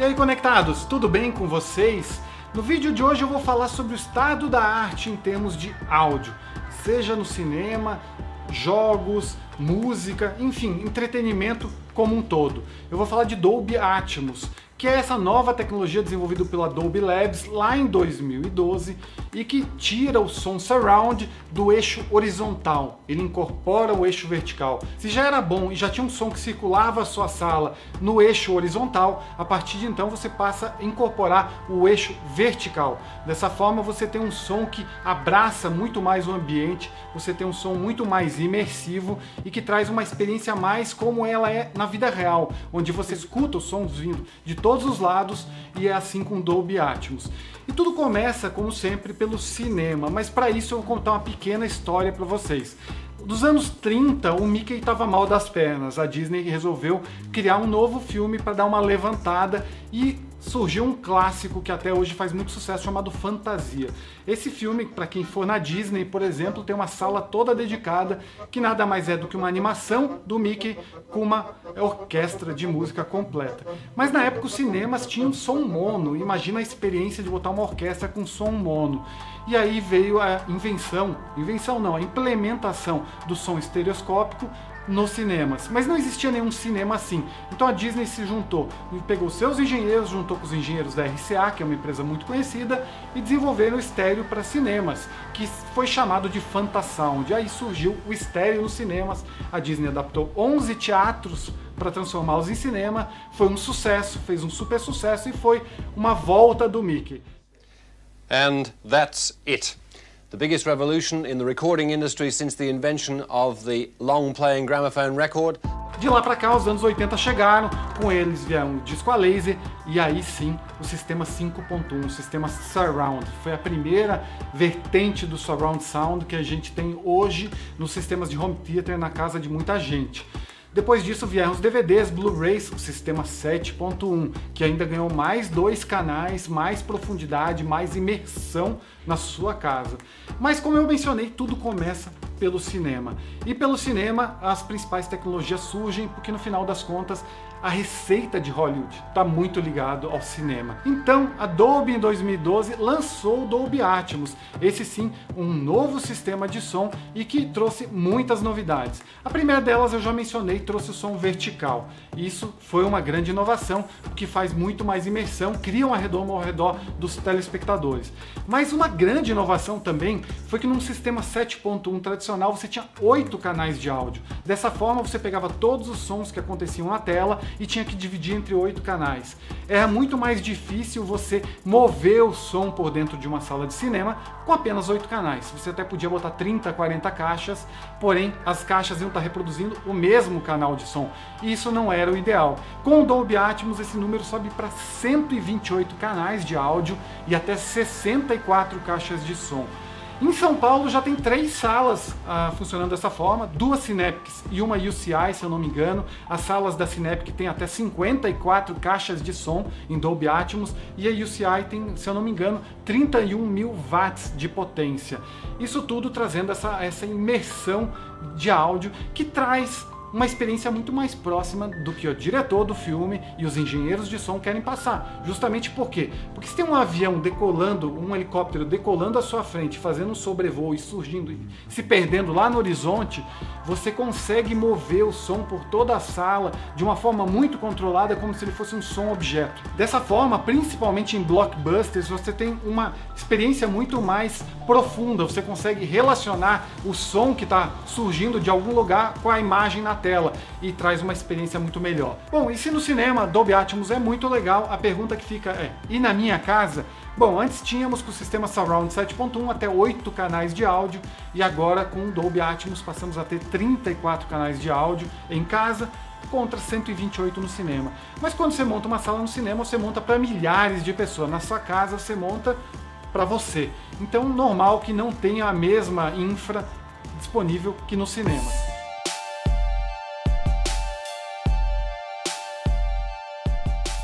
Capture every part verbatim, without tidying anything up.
E aí, conectados, tudo bem com vocês? No vídeo de hoje eu vou falar sobre o estado da arte em termos de áudio, seja no cinema, jogos, música, enfim, entretenimento como um todo. Eu vou falar de Dolby Atmos, que é essa nova tecnologia desenvolvida pela Dolby Labs lá em dois mil e doze e que tira o som surround do eixo horizontal, ele incorpora o eixo vertical. Se já era bom e já tinha um som que circulava a sua sala no eixo horizontal, a partir de então você passa a incorporar o eixo vertical. Dessa forma você tem um som que abraça muito mais o ambiente, você tem um som muito mais imersivo e que traz uma experiência mais como ela é na vida real, onde você escuta os sons vindo de todos os lados, e é assim com Dolby Atmos. E tudo começa, como sempre, pelo cinema, mas para isso eu vou contar uma pequena história para vocês. Dos anos trinta, o Mickey estava mal das pernas. A Disney resolveu criar um novo filme para dar uma levantada e surgiu um clássico que até hoje faz muito sucesso chamado Fantasia. Esse filme, para quem for na Disney, por exemplo, tem uma sala toda dedicada que nada mais é do que uma animação do Mickey com uma orquestra de música completa. Mas na época os cinemas tinham som mono. Imagina a experiência de botar uma orquestra com som mono. E aí veio a invenção, invenção não, a implementação do som estereoscópico nos cinemas. Mas não existia nenhum cinema assim. Então a Disney se juntou, pegou seus engenheiros, juntou com os engenheiros da R C A, que é uma empresa muito conhecida, e desenvolveram o estéreo para cinemas, que foi chamado de Fantasound. E aí surgiu o estéreo nos cinemas. A Disney adaptou onze teatros para transformá-los em cinema. Foi um sucesso, fez um super sucesso e foi uma volta do Mickey. And that's it. The biggest revolution in the recording industry since the invention of the long-playing gramophone record. De lá para cá, os anos oitenta chegaram, com eles vieram o disco a laser e aí sim o sistema cinco ponto um, o sistema Surround. Foi a primeira vertente do Surround Sound que a gente tem hoje nos sistemas de home theater na casa de muita gente. Depois disso vieram os D V Ds, Blu-rays, o sistema sete ponto um, que ainda ganhou mais dois canais, mais profundidade, mais imersão na sua casa. Mas como eu mencionei, tudo começa pelo cinema. E pelo cinema as principais tecnologias surgem porque no final das contas a receita de Hollywood está muito ligado ao cinema. Então a Dolby em dois mil e doze lançou o Dolby Atmos, esse sim um novo sistema de som e que trouxe muitas novidades. A primeira delas eu já mencionei, trouxe o som vertical. Isso foi uma grande inovação, o que faz muito mais imersão, cria uma redoma ao redor dos telespectadores. Mas uma grande inovação também foi que num sistema sete ponto um tradicional você tinha oito canais de áudio. Dessa forma você pegava todos os sons que aconteciam na tela e tinha que dividir entre oito canais. Era muito mais difícil você mover o som por dentro de uma sala de cinema com apenas oito canais. Você até podia botar trinta, quarenta caixas, porém as caixas iam estar reproduzindo o mesmo canal de som. E isso não era o ideal. Com o Dolby Atmos esse número sobe para cento e vinte e oito canais de áudio e até sessenta e quatro caixas de som. Em São Paulo já tem três salas ah, funcionando dessa forma, duas Synaptics e uma U C I, se eu não me engano. As salas da Synaptic tem até cinquenta e quatro caixas de som em Dolby Atmos e a U C I tem, se eu não me engano, trinta e um mil watts de potência. Isso tudo trazendo essa, essa imersão de áudio que traz uma experiência muito mais próxima do que o diretor do filme e os engenheiros de som querem passar. Justamente por quê? Porque se tem um avião decolando, um helicóptero decolando à sua frente, fazendo um sobrevoo e surgindo, se perdendo lá no horizonte, você consegue mover o som por toda a sala de uma forma muito controlada, como se ele fosse um som objeto. Dessa forma, principalmente em blockbusters, você tem uma experiência muito mais profunda, você consegue relacionar o som que está surgindo de algum lugar com a imagem na tela e traz uma experiência muito melhor. Bom, e se no cinema Dolby Atmos é muito legal, a pergunta que fica é, e na minha casa? Bom, antes tínhamos com o sistema Surround sete ponto um até oito canais de áudio e agora com o Dolby Atmos passamos a ter trinta e quatro canais de áudio em casa contra cento e vinte e oito no cinema. Mas quando você monta uma sala no cinema, você monta para milhares de pessoas. Na sua casa você monta para você. Então normal que não tenha a mesma infra disponível que no cinema.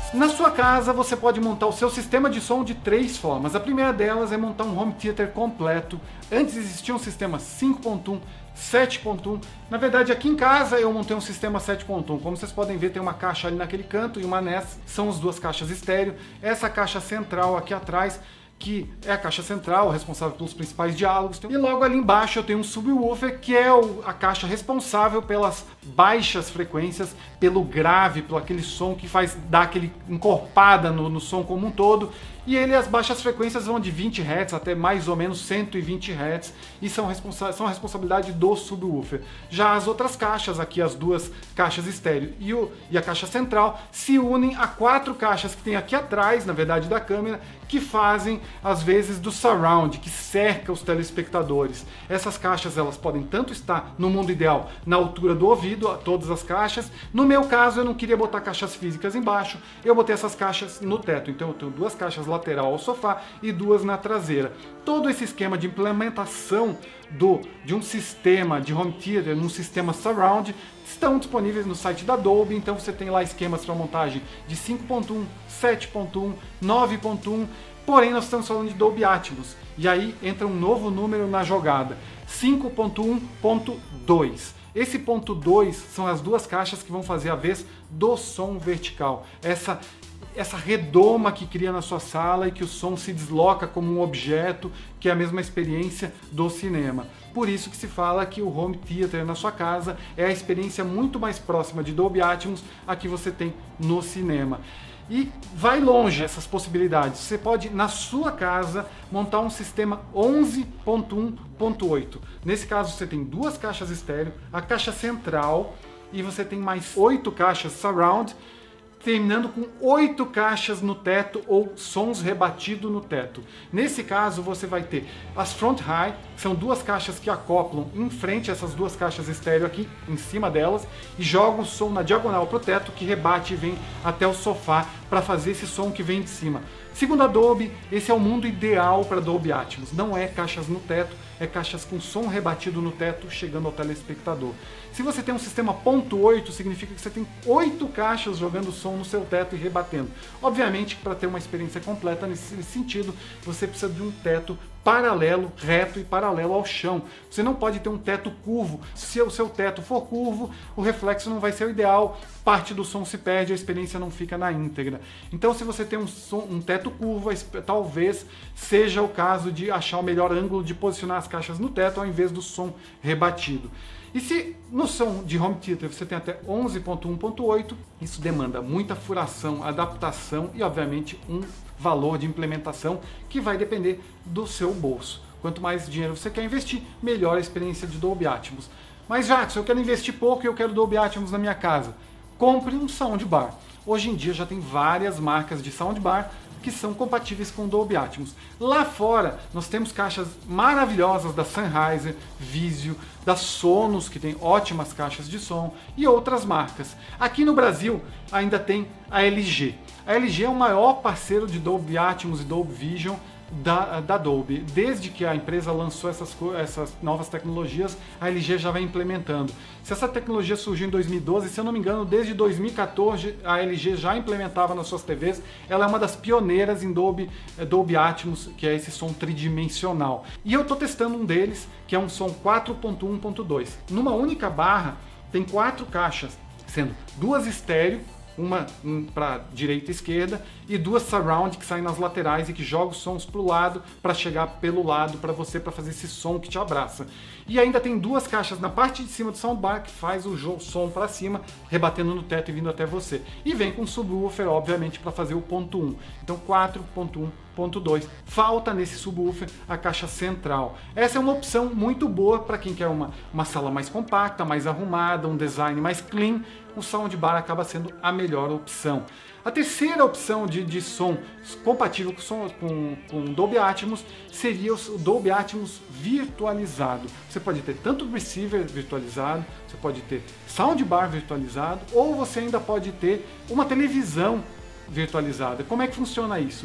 Na sua casa você pode montar o seu sistema de som de três formas. A primeira delas é montar um home theater completo. Antes existia um sistema cinco ponto um, sete ponto um. Na verdade, aqui em casa eu montei um sistema sete ponto um. Como vocês podem ver, tem uma caixa ali naquele canto e uma N E S. São as duas caixas estéreo. Essa caixa central aqui atrás, que é a caixa central, responsável pelos principais diálogos. E logo ali embaixo eu tenho um subwoofer, que é o, a caixa responsável pelas baixas frequências, pelo grave, pelo aquele som que faz dar aquele encorpada no, no som como um todo. E ele, as baixas frequências vão de vinte hertz até mais ou menos cento e vinte hertz e são, responsa são a responsabilidade do subwoofer. Já as outras caixas, aqui as duas caixas estéreo e, o, e a caixa central, se unem a quatro caixas que tem aqui atrás, na verdade, da câmera, que fazem às vezes do surround, que cerca os telespectadores. Essas caixas elas podem tanto estar no mundo ideal na altura do ouvido, todas as caixas. No meu caso eu não queria botar caixas físicas embaixo, eu botei essas caixas no teto. Então eu tenho duas caixas lateral ao sofá e duas na traseira. Todo esse esquema de implementação do, de um sistema de home theater num sistema surround estão disponíveis no site da Dolby. Então você tem lá esquemas para montagem de cinco ponto um, sete ponto um, nove ponto um, porém nós estamos falando de Dolby Atmos, e aí entra um novo número na jogada, cinco ponto um ponto dois. Esse ponto dois são as duas caixas que vão fazer a vez do som vertical, essa essa redoma que cria na sua sala e que o som se desloca como um objeto, que é a mesma experiência do cinema. Por isso que se fala que o home theater na sua casa é a experiência muito mais próxima de Dolby Atmos a que você tem no cinema. E vai longe essas possibilidades. Você pode, na sua casa, montar um sistema onze ponto um ponto oito. Nesse caso, você tem duas caixas estéreo, a caixa central, e você tem mais oito caixas surround, terminando com oito caixas no teto ou sons rebatidos no teto. Nesse caso você vai ter as front high, que são duas caixas que acoplam em frente a essas duas caixas estéreo aqui em cima delas e jogam o som na diagonal para o teto, que rebate e vem até o sofá para fazer esse som que vem de cima. Segundo a Dolby, esse é o mundo ideal para Dolby Atmos. Não é caixas no teto, é caixas com som rebatido no teto chegando ao telespectador. Se você tem um sistema ponto oito, significa que você tem oito caixas jogando som no seu teto e rebatendo. Obviamente, para ter uma experiência completa nesse sentido, você precisa de um teto paralelo, reto e paralelo ao chão. Você não pode ter um teto curvo. Se o seu teto for curvo, o reflexo não vai ser o ideal, parte do som se perde, a experiência não fica na íntegra. Então, se você tem um, som, um teto curvo, talvez seja o caso de achar o melhor ângulo de posicionar as caixas no teto ao invés do som rebatido. E se no som de home theater você tem até onze ponto um ponto oito, isso demanda muita furação, adaptação e, obviamente, um valor de implementação que vai depender do seu bolso. Quanto mais dinheiro você quer investir, melhor a experiência de Dolby Atmos. Mas, Jackson, eu quero investir pouco e eu quero Dolby Atmos na minha casa. Compre um soundbar. Hoje em dia já tem várias marcas de soundbar que são compatíveis com Dolby Atmos. Lá fora, nós temos caixas maravilhosas da Sennheiser, Vizio, da Sonos, que tem ótimas caixas de som, e outras marcas. Aqui no Brasil, ainda tem a L G. A L G é o maior parceiro de Dolby Atmos e Dolby Vision Da, da Dolby. Desde que a empresa lançou essas, essas novas tecnologias, a L G já vem implementando. Se essa tecnologia surgiu em dois mil e doze, se eu não me engano, desde dois mil e quatorze a L G já implementava nas suas T Vs. Ela é uma das pioneiras em Dolby, Dolby Atmos, que é esse som tridimensional. E eu estou testando um deles, que é um som quatro ponto um ponto dois. Numa única barra, tem quatro caixas, sendo duas estéreo, uma um para direita e esquerda, e duas surround que saem nas laterais e que jogam os sons para o lado para chegar pelo lado para você, para fazer esse som que te abraça. E ainda tem duas caixas na parte de cima do soundbar que faz o som para cima, rebatendo no teto e vindo até você. E vem com subwoofer, obviamente, para fazer o ponto um. Então quatro ponto um ponto dois. Falta nesse subwoofer a caixa central. Essa é uma opção muito boa para quem quer uma, uma sala mais compacta, mais arrumada, um design mais clean. O soundbar acaba sendo a melhor opção. A terceira opção de, de som compatível com, som, com, com Dolby Atmos seria o Dolby Atmos virtualizado. Você pode ter tanto receiver virtualizado, você pode ter soundbar virtualizado, ou você ainda pode ter uma televisão virtualizada. Como é que funciona isso?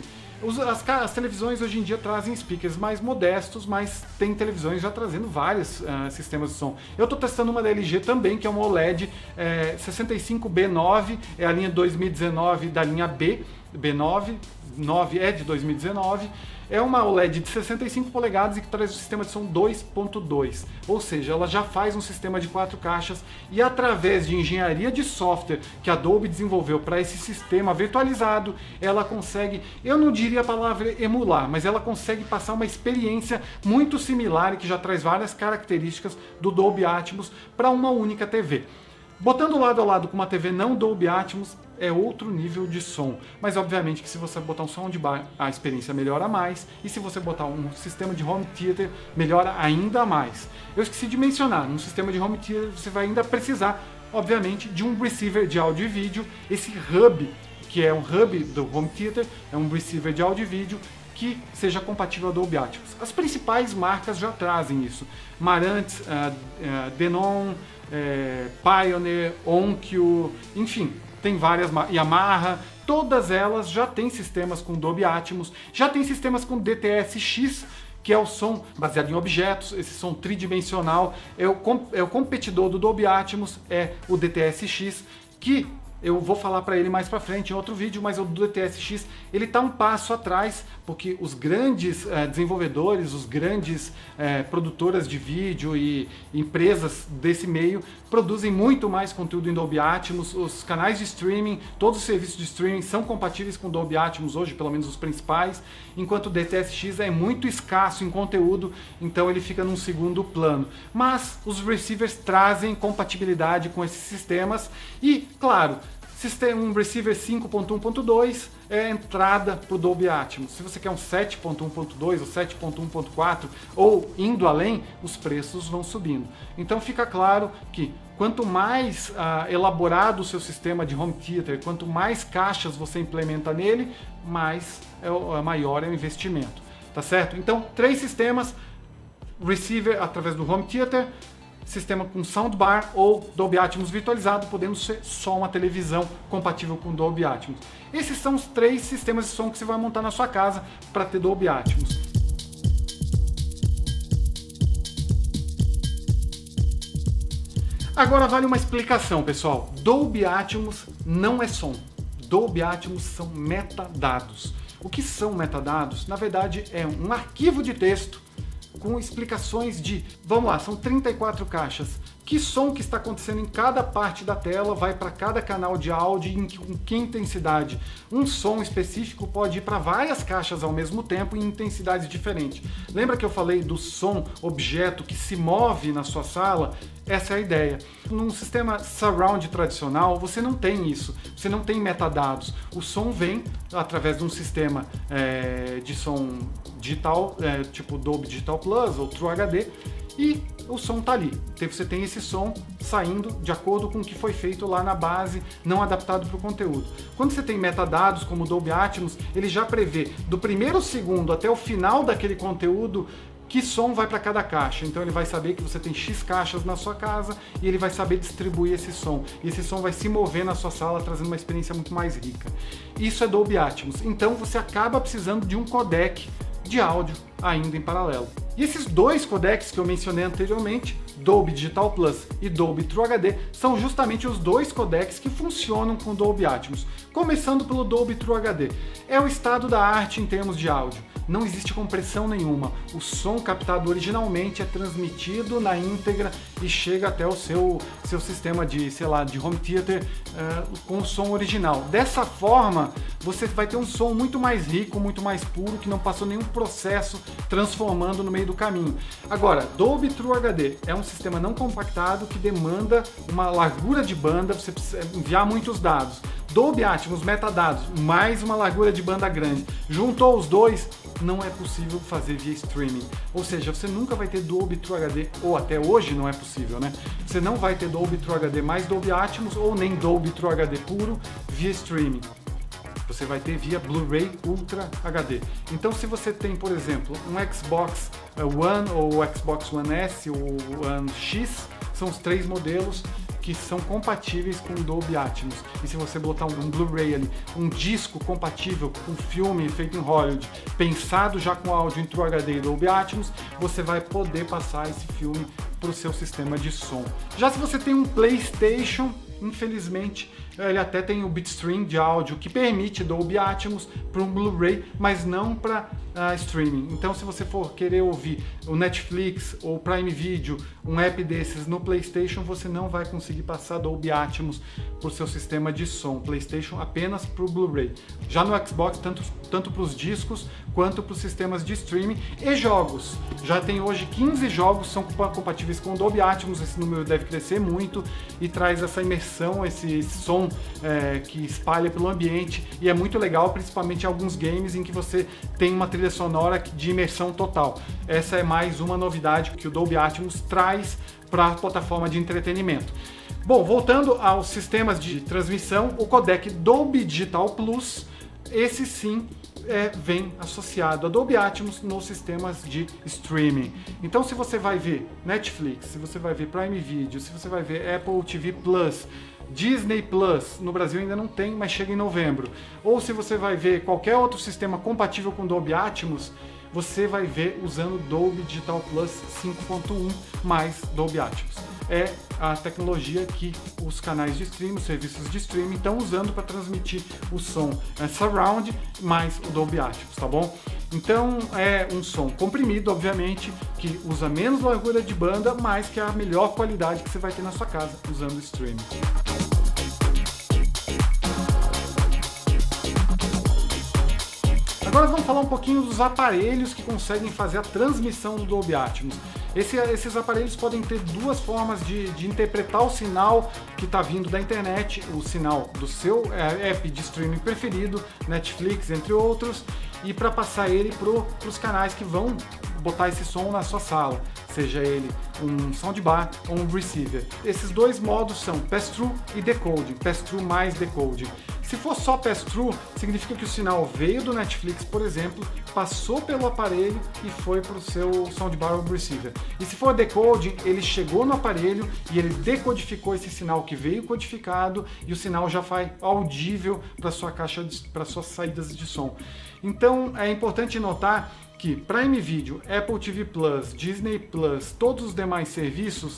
Os, as, as televisões hoje em dia trazem speakers mais modestos, mas tem televisões já trazendo vários uh, sistemas de som. Eu estou testando uma da L G também, que é uma O L E D é, sessenta e cinco B nove, é a linha dois mil e dezenove da linha B, B nove, nove é de dois mil e dezenove. É uma O L E D de sessenta e cinco polegadas e que traz o sistema de som dois ponto dois, ou seja, ela já faz um sistema de quatro caixas e através de engenharia de software que a Dolby desenvolveu para esse sistema virtualizado, ela consegue, eu não diria a palavra emular, mas ela consegue passar uma experiência muito similar e que já traz várias características do Dolby Atmos para uma única T V. Botando lado a lado com uma T V não Dolby Atmos, é outro nível de som. Mas obviamente que se você botar um soundbar, a experiência melhora mais. E se você botar um sistema de home theater, melhora ainda mais. Eu esqueci de mencionar, num sistema de home theater você vai ainda precisar, obviamente, de um receiver de áudio e vídeo. Esse hub, que é um hub do home theater, é um receiver de áudio e vídeo que seja compatível ao Dolby Atmos. As principais marcas já trazem isso. Marantz, uh, uh, Denon, É, Pioneer, Onkyo, enfim, tem várias, Yamaha, todas elas já têm sistemas com Dolby Atmos, já tem sistemas com D T S X, que é o som baseado em objetos, esse som tridimensional, é o, é o competidor do Dolby Atmos, é o D T S X, que eu vou falar para ele mais para frente em outro vídeo, mas o D T S X ele está um passo atrás, porque os grandes eh, desenvolvedores, os grandes eh, produtoras de vídeo e empresas desse meio produzem muito mais conteúdo em Dolby Atmos, os canais de streaming, todos os serviços de streaming são compatíveis com Dolby Atmos hoje, pelo menos os principais, enquanto o D T S X é muito escasso em conteúdo, então ele fica num segundo plano. Mas os receivers trazem compatibilidade com esses sistemas e, claro, um receiver cinco ponto um ponto dois é a entrada para o Dolby Atmos. Se você quer um sete ponto um ponto dois ou sete ponto um ponto quatro ou indo além, os preços vão subindo. Então fica claro que quanto mais ah, elaborado o seu sistema de home theater, quanto mais caixas você implementa nele, mais é, é maior é o investimento. Tá certo? Então, três sistemas, receiver através do home theater, sistema com soundbar ou Dolby Atmos virtualizado, podendo ser só uma televisão compatível com Dolby Atmos. Esses são os três sistemas de som que você vai montar na sua casa para ter Dolby Atmos. Agora vale uma explicação, pessoal. Dolby Atmos não é som. Dolby Atmos são metadados. O que são metadados? Na verdade, é um arquivo de texto com explicações de, vamos lá, são trinta e quatro caixas. Que som que está acontecendo em cada parte da tela vai para cada canal de áudio e em que, com que intensidade. Um som específico pode ir para várias caixas ao mesmo tempo em intensidades diferentes. Lembra que eu falei do som objeto que se move na sua sala? Essa é a ideia. Num sistema surround tradicional, você não tem isso. Você não tem metadados. O som vem através de um sistema é, de som digital, é, tipo Dolby Digital Plus ou True H D, e o som tá ali. Então você tem esse som saindo de acordo com o que foi feito lá na base, não adaptado para o conteúdo. Quando você tem metadados como o Dolby Atmos, ele já prevê do primeiro segundo até o final daquele conteúdo que som vai para cada caixa. Então ele vai saber que você tem X caixas na sua casa e ele vai saber distribuir esse som. E esse som vai se mover na sua sala, trazendo uma experiência muito mais rica. Isso é Dolby Atmos. Então você acaba precisando de um codec de áudio ainda em paralelo. E esses dois codecs que eu mencionei anteriormente, Dolby Digital Plus e Dolby True H D, são justamente os dois codecs que funcionam com Dolby Atmos. Começando pelo Dolby True H D. É o estado da arte em termos de áudio. Não existe compressão nenhuma. O som captado originalmente é transmitido na íntegra e chega até o seu, seu sistema de, sei lá, de home theater uh, com o som original. Dessa forma, você vai ter um som muito mais rico, muito mais puro, que não passou nenhum processo transformando no meio do caminho. Agora, Dolby True H D é um sistema não compactado que demanda uma largura de banda, você precisa enviar muitos dados. Dolby Atmos, metadados, mais uma largura de banda grande. Juntou os dois, não é possível fazer via streaming. Ou seja, você nunca vai ter Dolby True H D, ou até hoje não é possível, né? Você não vai ter Dolby True H D mais Dolby Atmos, ou nem Dolby True H D puro via streaming. Você vai ter via Blu-ray Ultra H D. Então, se você tem, por exemplo, um Xbox One ou Xbox One S ou One X, são os três modelos, que são compatíveis com Dolby Atmos. E se você botar um, um Blu-ray ali, um disco compatível com filme feito em Hollywood, pensado já com áudio em True H D e Dolby Atmos, você vai poder passar esse filme para o seu sistema de som. Já se você tem um PlayStation, infelizmente, ele até tem o bitstream de áudio que permite Dolby Atmos para um Blu-ray, mas não para uh, streaming. Então, se você for querer ouvir o Netflix ou Prime Video, um app desses no PlayStation, você não vai conseguir passar Dolby Atmos para o seu sistema de som. PlayStation apenas para o Blu-ray. Já no Xbox, tanto, tanto para os discos quanto para os sistemas de streaming e jogos. Já tem hoje quinze jogos que são compatíveis com Dolby Atmos, esse número deve crescer muito e traz essa imersão, esse, esse som é, que espalha pelo ambiente, e é muito legal, principalmente em alguns games em que você tem uma trilha sonora de imersão total. Essa é mais uma novidade que o Dolby Atmos traz para a plataforma de entretenimento. Bom, voltando aos sistemas de transmissão, o codec Dolby Digital Plus, esse sim é, vem associado a Dolby Atmos nos sistemas de streaming. Então, se você vai ver Netflix, se você vai ver Prime Video, se você vai ver Apple T V Plus, Disney Plus, no Brasil ainda não tem, mas chega em novembro. Ou se você vai ver qualquer outro sistema compatível com Dolby Atmos, você vai ver usando Dolby Digital Plus cinco ponto um mais Dolby Atmos. É a tecnologia que os canais de streaming, os serviços de streaming estão usando para transmitir o som é, surround mais o Dolby Atmos, tá bom? Então é um som comprimido, obviamente, que usa menos largura de banda, mas que é a melhor qualidade que você vai ter na sua casa usando o streaming. Agora vamos falar um pouquinho dos aparelhos que conseguem fazer a transmissão do Dolby Atmos. Esse, esses aparelhos podem ter duas formas de, de interpretar o sinal que está vindo da internet, o sinal do seu é, app de streaming preferido, Netflix, entre outros, e para passar ele para os canais que vão botar esse som na sua sala, seja ele um soundbar ou um receiver. Esses dois modos são pass-through e decoding, pass-through mais decoding. Se for só pass-through, significa que o sinal veio do Netflix, por exemplo, passou pelo aparelho e foi para o seu soundbar ou receiver. E se for decoding, ele chegou no aparelho e ele decodificou esse sinal que veio codificado e o sinal já vai audível para sua caixa, para suas saídas de som. Então é importante notar que Prime Video, Apple T V Plus, Disney Plus, todos os demais serviços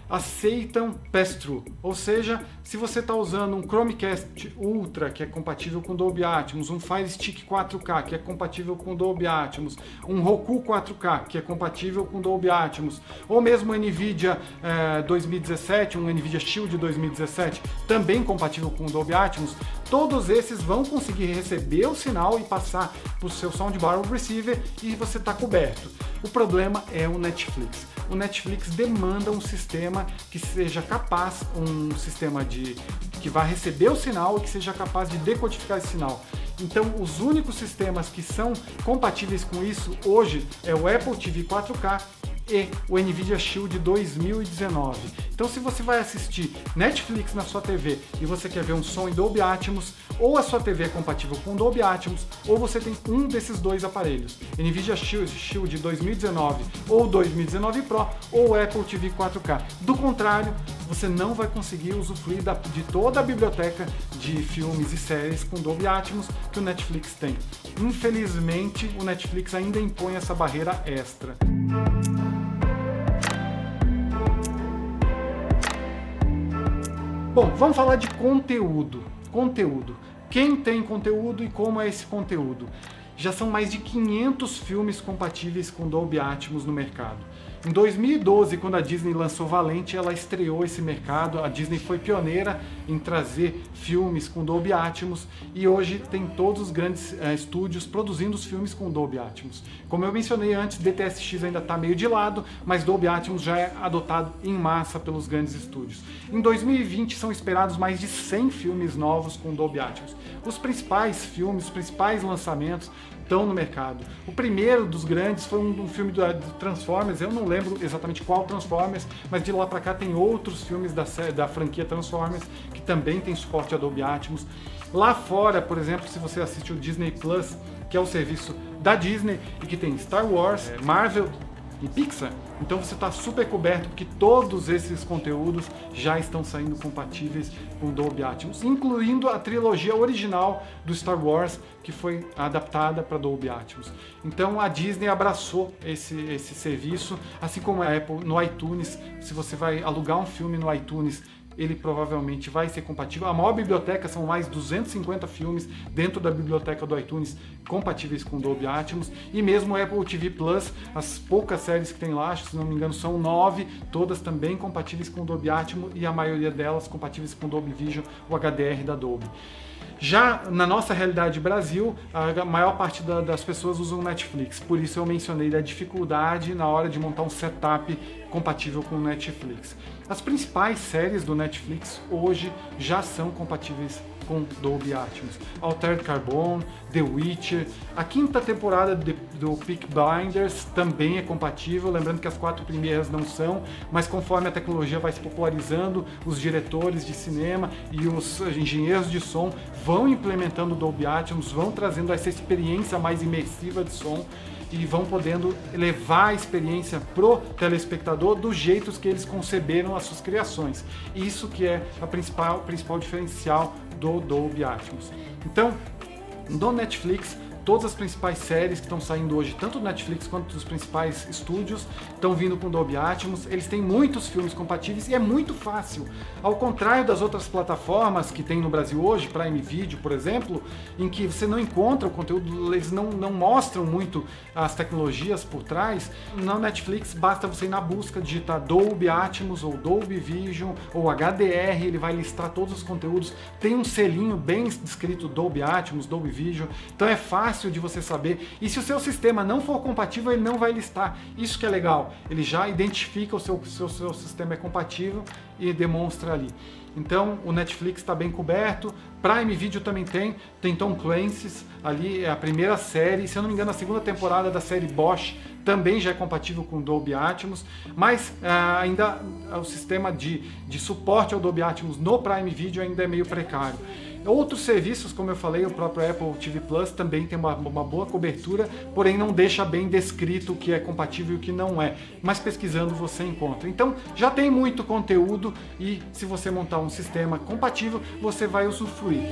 aceitam pass-through, ou seja, se você está usando um Chromecast Ultra, que é compatível com Dolby Atmos, um Fire Stick quatro K, que é compatível com Dolby Atmos, um Roku quatro K, que é compatível com Dolby Atmos, ou mesmo o NVIDIA eh, dois mil e dezessete, um NVIDIA Shield dois mil e dezessete, também compatível com Dolby Atmos, todos esses vão conseguir receber o sinal e passar para o seu soundbar ou receiver e você está coberto. O problema é o Netflix. O Netflix demanda um sistema que seja capaz, um sistema de que vá receber o sinal e que seja capaz de decodificar esse sinal. Então, os únicos sistemas que são compatíveis com isso hoje é o Apple T V quatro K e o NVIDIA Shield dois mil e dezenove. Então, se você vai assistir Netflix na sua T V e você quer ver um som em Dolby Atmos, ou a sua T V é compatível com Dolby Atmos, ou você tem um desses dois aparelhos, NVIDIA Shield, Shield dois mil e dezenove ou dois mil e dezenove Pro, ou Apple T V quatro K. Do contrário, você não vai conseguir usufruir da, de toda a biblioteca de filmes e séries com Dolby Atmos que o Netflix tem. Infelizmente, o Netflix ainda impõe essa barreira extra. Bom, vamos falar de conteúdo. Conteúdo. Quem tem conteúdo e como é esse conteúdo? Já são mais de quinhentos filmes compatíveis com Dolby Atmos no mercado. Em dois mil e doze, quando a Disney lançou Valente, ela estreou esse mercado. A Disney foi pioneira em trazer filmes com Dolby Atmos e hoje tem todos os grandes uh, estúdios produzindo os filmes com Dolby Atmos. Como eu mencionei antes, D T S X ainda está meio de lado, mas Dolby Atmos já é adotado em massa pelos grandes estúdios. Em dois mil e vinte são esperados mais de cem filmes novos com Dolby Atmos. Os principais filmes, os principais lançamentos estão no mercado. O primeiro dos grandes foi um, um filme do, do Transformers, eu não lembro exatamente qual Transformers, mas de lá para cá tem outros filmes da, da franquia Transformers que também tem suporte a Dolby Atmos. Lá fora, por exemplo, se você assiste o Disney Plus, que é o serviço da Disney e que tem Star Wars, Marvel, e Pixar, então você está super coberto porque todos esses conteúdos já estão saindo compatíveis com Dolby Atmos, incluindo a trilogia original do Star Wars, que foi adaptada para Dolby Atmos. Então a Disney abraçou esse, esse serviço, assim como a Apple no iTunes. Se você vai alugar um filme no iTunes, ele provavelmente vai ser compatível. A maior biblioteca são mais duzentos e cinquenta filmes dentro da biblioteca do iTunes compatíveis com Dolby Atmos. E mesmo o Apple T V Plus, as poucas séries que tem lá, se não me engano são nove, todas também compatíveis com Dolby Atmos e a maioria delas compatíveis com Dolby Vision, o H D R da Dolby. Já na nossa realidade Brasil, a maior parte da, das pessoas usam o Netflix, por isso eu mencionei a dificuldade na hora de montar um setup compatível com o Netflix. As principais séries do Netflix hoje já são compatíveis com Dolby Atmos. Altered Carbon, The Witcher, a quinta temporada de, do Peaky Blinders também é compatível, lembrando que as quatro primeiras não são, mas conforme a tecnologia vai se popularizando, os diretores de cinema e os engenheiros de som vão implementando Dolby Atmos, vão trazendo essa experiência mais imersiva de som e vão podendo levar a experiência pro telespectador dos jeitos que eles conceberam as suas criações. Isso que é a principal, o principal diferencial do Dolby Atmos. Então, no Netflix, todas as principais séries que estão saindo hoje, tanto do Netflix quanto dos principais estúdios, estão vindo com Dolby Atmos. Eles têm muitos filmes compatíveis e é muito fácil. Ao contrário das outras plataformas que tem no Brasil hoje, Prime Video, por exemplo, em que você não encontra o conteúdo, eles não, não mostram muito as tecnologias por trás. Na Netflix, basta você ir na busca, digitar Dolby Atmos ou Dolby Vision ou H D R, ele vai listar todos os conteúdos. Tem um selinho bem descrito Dolby Atmos, Dolby Vision, então é fácil de você saber, e se o seu sistema não for compatível, ele não vai listar. Isso que é legal, ele já identifica o seu, seu, seu sistema é compatível e demonstra ali. Então o Netflix está bem coberto, Prime Video também tem, tem Tom Clancy's ali, é a primeira série, se eu não me engano a segunda temporada da série Bosch também já é compatível com Dolby Atmos, mas ah, ainda o sistema de, de suporte ao Dolby Atmos no Prime Video ainda é meio precário. Outros serviços, como eu falei, o próprio Apple T V Plus também tem uma, uma boa cobertura, porém não deixa bem descrito o que é compatível e o que não é, mas pesquisando você encontra. Então já tem muito conteúdo e se você montar um sistema compatível, você vai usufruir.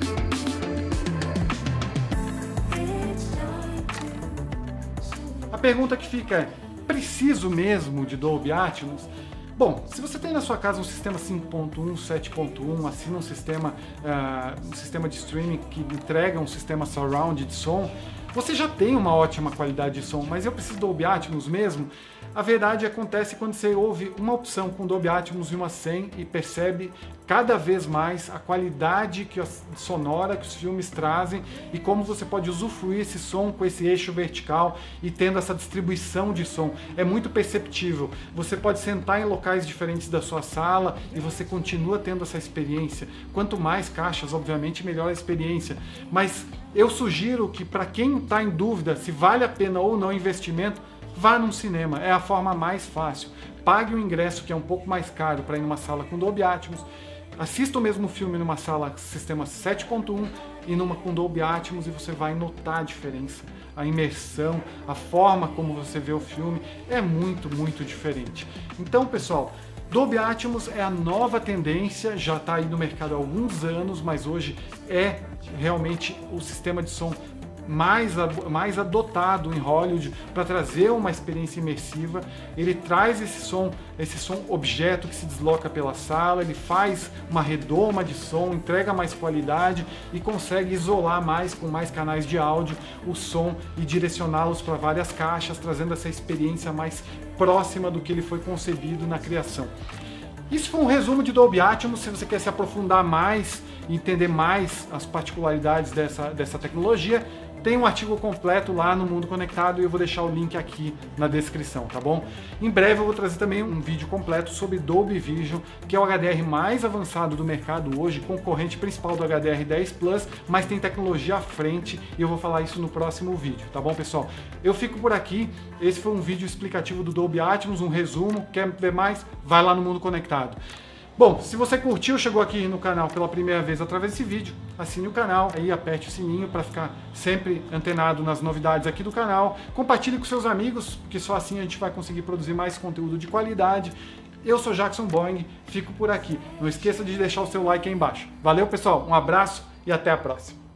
A pergunta que fica é, preciso mesmo de Dolby Atmos? Bom, se você tem na sua casa um sistema cinco ponto um, sete ponto um, assina um sistema, uh, um sistema de streaming que entrega um sistema surround de som, você já tem uma ótima qualidade de som, mas eu preciso do Dolby Atmos mesmo? A verdade acontece quando você ouve uma opção com Dolby Atmos e uma sem e percebe cada vez mais a qualidade que a sonora que os filmes trazem e como você pode usufruir esse som com esse eixo vertical e tendo essa distribuição de som. É muito perceptível. Você pode sentar em locais diferentes da sua sala e você continua tendo essa experiência. Quanto mais caixas, obviamente, melhor a experiência. Mas eu sugiro que para quem está em dúvida se vale a pena ou não o investimento, vá num cinema, é a forma mais fácil. Pague o ingresso, que é um pouco mais caro, para ir numa sala com Dolby Atmos. Assista o mesmo filme numa sala sistema sete ponto um e numa com Dolby Atmos e você vai notar a diferença. A imersão, a forma como você vê o filme é muito, muito diferente. Então, pessoal, Dolby Atmos é a nova tendência, já está aí no mercado há alguns anos, mas hoje é realmente o sistema de som mais, mais adotado em Hollywood para trazer uma experiência imersiva. Ele traz esse som, esse som objeto que se desloca pela sala, ele faz uma redoma de som, entrega mais qualidade e consegue isolar mais, com mais canais de áudio, o som e direcioná-los para várias caixas, trazendo essa experiência mais próxima do que ele foi concebido na criação. Isso foi um resumo de Dolby Atmos. Se você quer se aprofundar mais e entender mais as particularidades dessa, dessa tecnologia, tem um artigo completo lá no Mundo Conectado e eu vou deixar o link aqui na descrição, tá bom? Em breve eu vou trazer também um vídeo completo sobre Dolby Vision, que é o H D R mais avançado do mercado hoje, concorrente principal do H D R dez Plus, mas tem tecnologia à frente e eu vou falar isso no próximo vídeo, tá bom, pessoal? Eu fico por aqui, esse foi um vídeo explicativo do Dolby Atmos, um resumo. Quer ver mais? Vai lá no Mundo Conectado. Bom, se você curtiu, chegou aqui no canal pela primeira vez através desse vídeo, assine o canal, aí aperte o sininho para ficar sempre antenado nas novidades aqui do canal. Compartilhe com seus amigos, porque só assim a gente vai conseguir produzir mais conteúdo de qualidade. Eu sou Jackson Boing, fico por aqui. Não esqueça de deixar o seu like aí embaixo. Valeu, pessoal, um abraço e até a próxima.